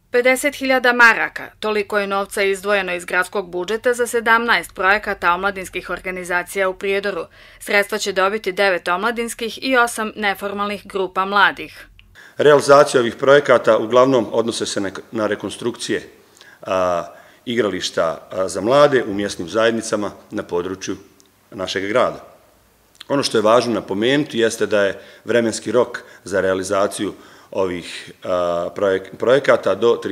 50.000 maraka, toliko je novca izdvojeno iz gradskog budžeta za 17 projekata omladinskih organizacija u Prijedoru. Sredstva će dobiti 9 omladinskih i 8 neformalnih grupa mladih. Realizacija ovih projekata uglavnom odnose se na rekonstrukcije igrališta za mlade u mjesnim zajednicama na području našeg grada. Ono što je važno napomenuti jeste da je vremenski rok za realizaciju ovih projekata do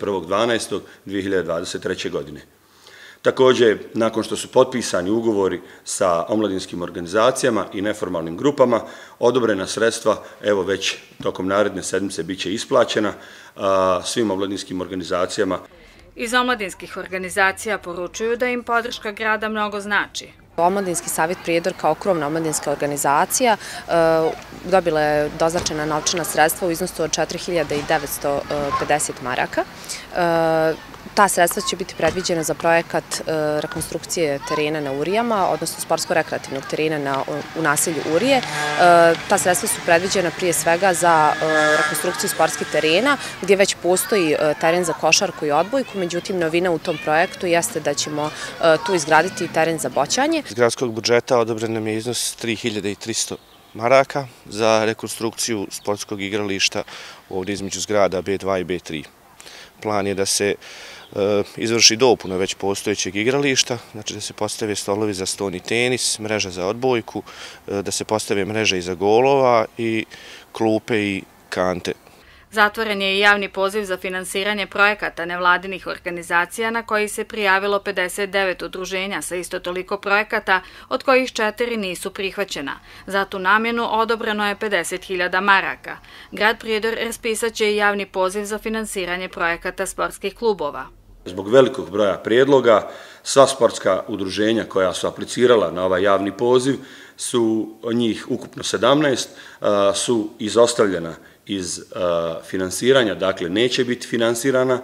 31.12.2023. godine. Također, nakon što su potpisani ugovori sa omladinskim organizacijama i neformalnim grupama, odobrena sredstva, evo već tokom naredne sedmice, bit će isplaćena svim omladinskim organizacijama. Iz omladinskih organizacija poručuju da im podrška grada mnogo znači. Omladinski savjet Prijedor kao krovna omladinska organizacija dobila je doznačena novčana sredstva u iznosu od 4.950 maraka. Ta sredstva će biti predviđena za projekat rekonstrukcije terena na Urijama, odnosno sportsko-rekreativnog terena u naselju Urije. Ta sredstva su predviđena prije svega za rekonstrukciju sportskih terena, gdje već postoji teren za košarku i odbojku, međutim novina u tom projektu jeste da ćemo tu izgraditi teren za boćanje. Iz gradskog budžeta odobren nam je iznos 3.300 maraka za rekonstrukciju sportskog igrališta ovdje između zgrada B2 i B3. Plan je da se izvrši dopuna već postojećeg igrališta, znači da se postave stolovi za stoni tenis, mreža za odbojku, da se postave mreže iza golova i klupe i kante. Zatvoren je i javni poziv za finansiranje projekata nevladinih organizacija na koji se prijavilo 59 udruženja sa isto toliko projekata, od kojih 4 nisu prihvaćena. Za tu namjenu odobreno je 50.000 maraka. Grad Prijedor raspisaće i javni poziv za finansiranje projekata sportskih klubova. Zbog velikog broja prijedloga, sva sportska udruženja koja su aplicirala na ovaj javni poziv, su njih ukupno 17, su izostavljena iz finansiranja, dakle neće biti finansirana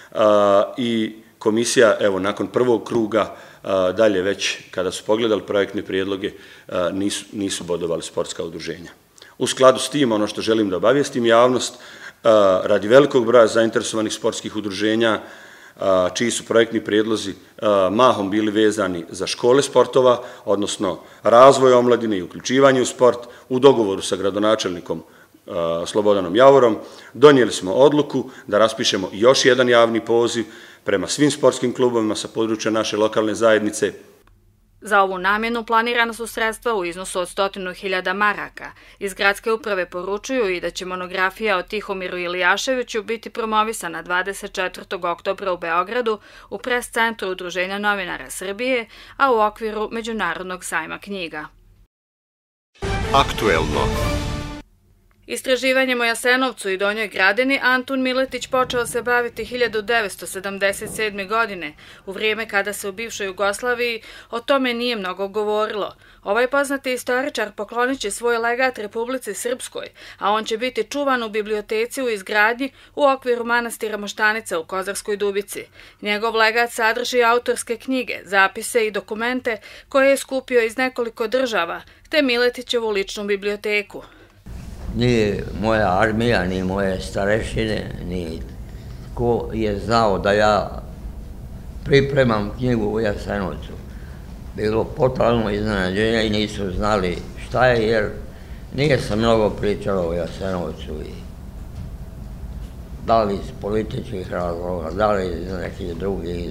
i komisija, evo, nakon prvog kruga, dalje već kada su pogledali projektne prijedloge, nisu bodovali sportska udruženja. U skladu s tim, ono što želim da obavijestim javnost, radi velikog broja zainteresovanih sportskih udruženja, čiji su projektni prijedlozi mahom bili vezani za škole sportova, odnosno razvoj omladine i uključivanje u sport, u dogovoru sa gradonačelnikom Slobodanom Javorom, donijeli smo odluku da raspišemo još jedan javni poziv prema svim sportskim klubovima sa područja naše lokalne zajednice. Za ovu namjenu planirana su sredstva u iznosu od 100.000 maraka. Iz gradske uprave poručuju i da će monografija o Tihomiru Ilijaševiću biti promovisana 24. oktobra u Beogradu u pres centru Udruženja novinara Srbije, a u okviru Međunarodnog sajma knjiga. Aktuelno. Istraživanjem o Jasenovcu i Donjoj Gradini Antun Miletić počeo se baviti 1977. godine, u vrijeme kada se u bivšoj Jugoslaviji o tome nije mnogo govorilo. Ovaj poznati istoričar poklonit će svoj legat Republici Srpskoj, a on će biti čuvan u biblioteci u izgradnji u okviru manastira Moštanica u Kozarskoj Dubici. Njegov legat sadrži autorske knjige, zapise i dokumente koje je skupio iz nekoliko država, te Miletićevu ličnu biblioteku. Ni moja armija, ni moje starešine, ni ko je znao da ja pripremam knjigu u Jasenovcu. Bilo totalno iznenađenje i nisu znali šta je, jer nije se mnogo pričalo o Jasenovcu. Da li iz političkih razloga, da li iz nekih drugih.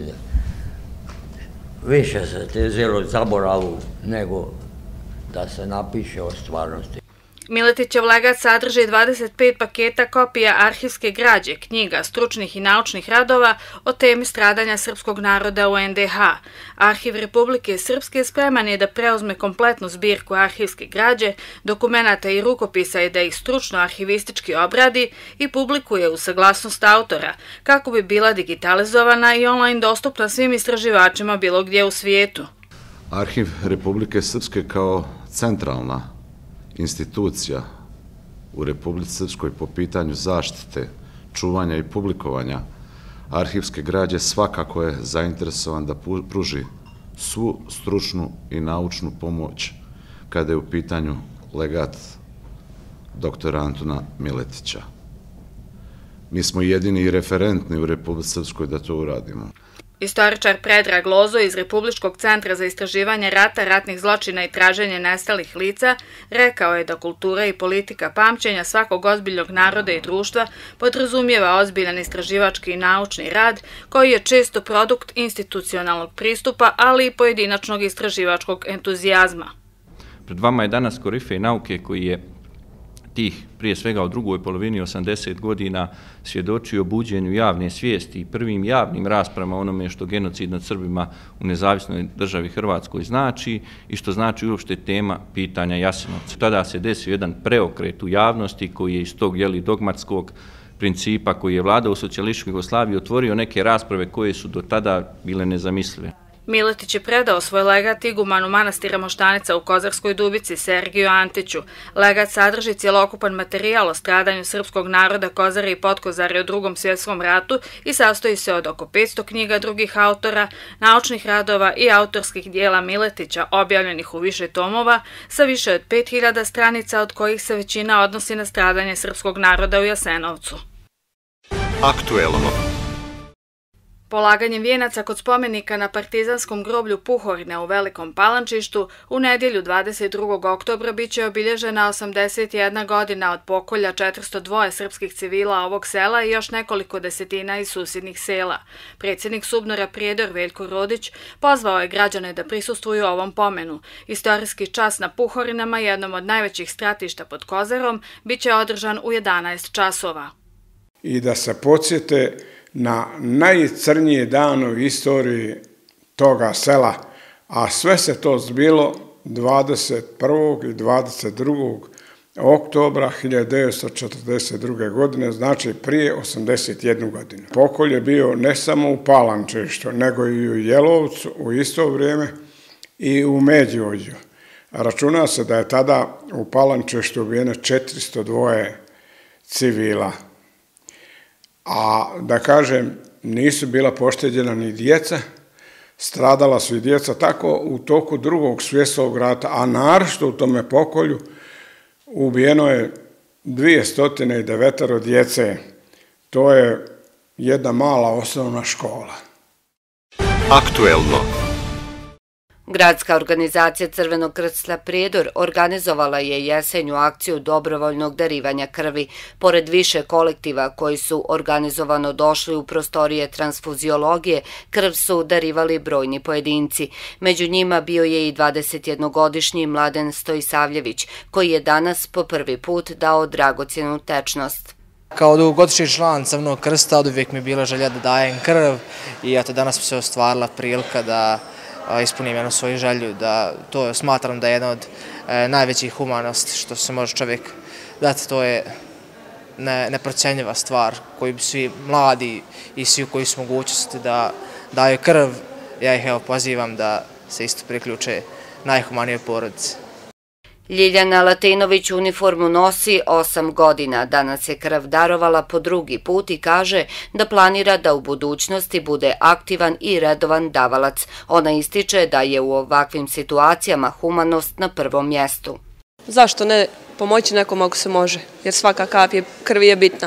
Više se tezilo zaboravu nego da se napiše o stvarnosti. Miletićev legat sadrži 25 paketa kopija arhivske građe, knjiga, stručnih i naučnih radova o temi stradanja srpskog naroda u NDH. Arhiv Republike Srpske spreman je da preuzme kompletnu zbirku arhivske građe, dokumenata i rukopisa i da ih stručno arhivistički obradi i publikuje uz saglasnost autora, kako bi bila digitalizovana i online dostupna svim istraživačima bilo gdje u svijetu. Arhiv Republike Srpske kao centralna institucija u Republici Srpskoj po pitanju zaštite, čuvanja i publikovanja arhivske građe svakako je zainteresovan da pruži svu stručnu i naučnu pomoć kada je u pitanju legat doktora Antuna Miletića. Mi smo jedini i referentni u Republici Srpskoj da to uradimo. Istoričar Predrag Lozo iz Republičkog centra za istraživanje rata, ratnih zločina i traženje nestalih lica rekao je da kultura i politika pamćenja svakog ozbiljnog naroda i društva podrazumijeva ozbiljan istraživački i naučni rad koji je često produkt institucionalnog pristupa, ali i pojedinačnog istraživačkog entuzijazma. Pred vama je danas korifej nauke koji je prije svega u drugoj polovini 80 godina svjedočio buđenju javne svijesti i prvim javnim raspravama onome što genocid nad Srbima u nezavisnoj državi Hrvatskoj znači i što znači uopšte tema pitanja Jasenovca. Tada se desio jedan preokret u javnosti koji je iz tog dogmatskog principa koji je vladao u socijalističkoj Jugoslaviji otvorio neke rasprave koje su do tada bile nezamislive. Miletić je predao svoj legat igumanu manastira Moštanica u Kozarskoj Dubici, Sergiju Antiću. Legat sadrži cjelokupan materijal o stradanju srpskog naroda Kozare i Potkozare u Drugom svjetskom ratu i sastoji se od oko 500 knjiga drugih autora, naučnih radova i autorskih dijela Miletića, objavljenih u više tomova, sa više od 5000 stranica, od kojih se većina odnosi na stradanje srpskog naroda u Jasenovcu. Aktuelno. Polaganjem vijenaca kod spomenika na partizanskom groblju Puhorine u Velikom Palančištu u nedjelju 22. oktobra biće obilježena 81 godina od pokolja 402 srpskih civila ovog sela i još nekoliko desetina iz susjednih sela. Predsjednik SUBNOR-a Prijedor Veljko Rodić pozvao je građane da prisustvuju ovom pomenu. Istorijski čas na Puhorinama, jednom od najvećih stratišta pod Kozarom, biće održan u 11 časova. I da se podsjete na najcrnije dane u istoriji toga sela, a sve se to zbilo 21. i 22. oktobra 1942. godine, znači prije 81 godinu. Pokolj je bio ne samo u Palančištu, nego i u Jelovcu u isto vrijeme i u Međuvođu. Računa se da je tada u Palančištu ubijeno 402 civila. A da kažem, nisu bila pošteđena ni djeca, stradala su i djeca. Tako u toku Drugog svjetskog rata, a naročito u tome pokolju, ubijeno je 209 djece. To je jedna mala osnovna škola. Aktuelno. Gradska organizacija Crvenog krsta Prijedor organizovala je jesenju akciju dobrovoljnog darivanja krvi. Pored više kolektiva koji su organizovano došli u prostorije transfuziologije, krv su darivali brojni pojedinci. Među njima bio je i 21-godišnji Mladen Stojisavljević, koji je danas po prvi put dao dragocjenu tečnost. Kao dugogodišnji član Crvenog krsta oduvijek mi je bila želja da dajem krv i eto danas mi se ostvarila prilika da ispunim jednu svoju želju, da to smatram da je jedna od najvećih humanosti što se može čovjek dati. To je neprocjenjiva stvar koju bi svi mladi i svi koji su mogućnosti da daju krv. Ja ih pozivam da se isto priključe najhumanijoj porodici. Ljiljana Latinović uniformu nosi 8 godina. Danas je krv darovala po drugi put i kaže da planira da u budućnosti bude aktivan i redovan davalac. Ona ističe da je u ovakvim situacijama humanost na prvom mjestu. Zašto ne pomoći nekom ako se može, jer svaka kap krvi je bitna.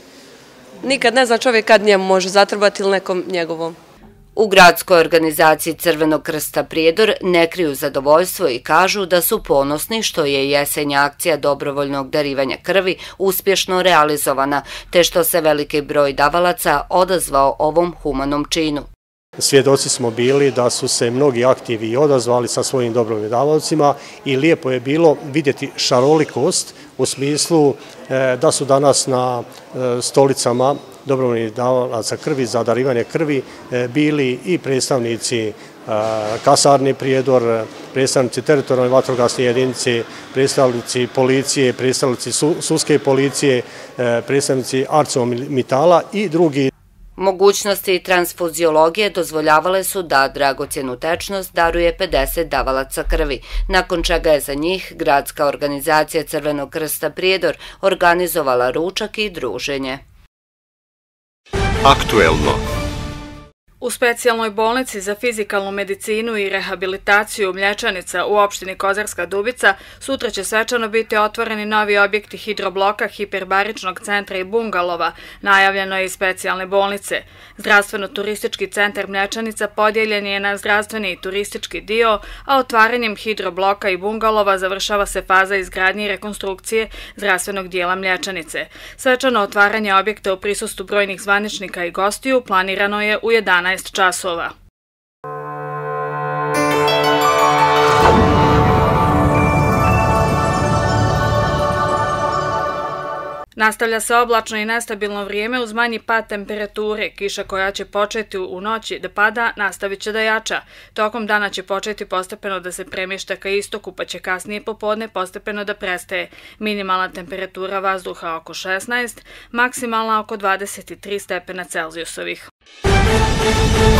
Nikad ne zna čovjek kad njemu može zatrbati ili nekom njegovom. U gradskoj organizaciji Crvenog krsta Prijedor ne kriju zadovoljstvo i kažu da su ponosni što je jesenja akcija dobrovoljnog darivanja krvi uspješno realizovana, te što se veliki broj davalaca odazvao ovom humanom činu. Svjedoci smo bili da su se mnogi aktivi odazvali sa svojim dobrovoljnim davalcima i lijepo je bilo vidjeti šarolikost u smislu da su danas na stolicama dobrovoljnih davalaca krvi za darivanje krvi bili i predstavnici kasarne Prijedor, predstavnici teritorijalne vatrogasne jedinice, predstavnici policije, predstavnici sudske policije, predstavnici ArcelorMittala i drugi. Mogućnosti transfuziologije dozvoljavale su da dragocjenu tečnost daruje 50 davalaca krvi, nakon čega je za njih gradska organizacija Crvenog krsta Prijedor organizovala ručak i druženje. Aktuelno. U specijalnoj bolnici za fizikalnu medicinu i rehabilitaciju Mlječanica u opštini Kozarska Dubica sutra će svečano biti otvoreni novi objekti hidrobloka, hiperbaričnog centra i bungalova, najavljeno je iz specijalne bolnice. Zdravstveno-turistički centar Mlječanica podijeljen je na zdravstveni i turistički dio, a otvaranjem hidrobloka i bungalova završava se faza izgradnje i rekonstrukcije zdravstvenog dijela Mlječanice. Svečano otvaranje objekta u prisustvu brojnih zvaničnika i gostiju planirano je u 11 časova. Nastavlja se oblačno i nestabilno vrijeme uz manji pad temperature. Kiša koja će početi u noći da pada nastavit će da jača. Tokom dana će početi postepeno da se premješta ka istoku, pa će kasnije popodne postepeno da prestaje. Minimalna temperatura vazduha oko 16, maksimalna oko 23 stepena Celzijusovih.